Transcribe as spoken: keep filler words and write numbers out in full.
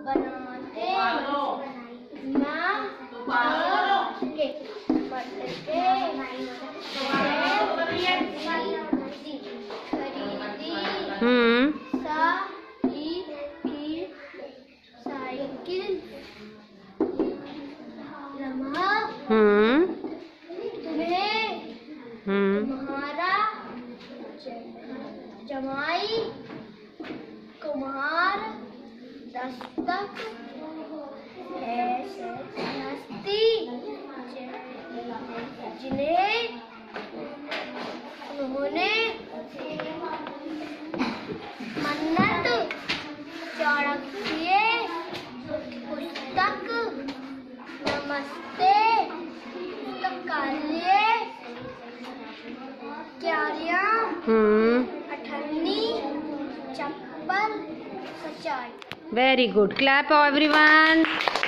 बनाते माँ के मटके खरीदी हम्म साइकिल लम्हा हम्म तुम्हें हम्म तुम्हारा जमाई कुम्हार दस्तक हस्ती जिन्हें उन्होंने मन्नत चढ़ाए पुस्तक नमस्ते पुस्तकालय क्यारियां हम्म अठन्नी चप्पल सच्चाई। Very good, clap everyone.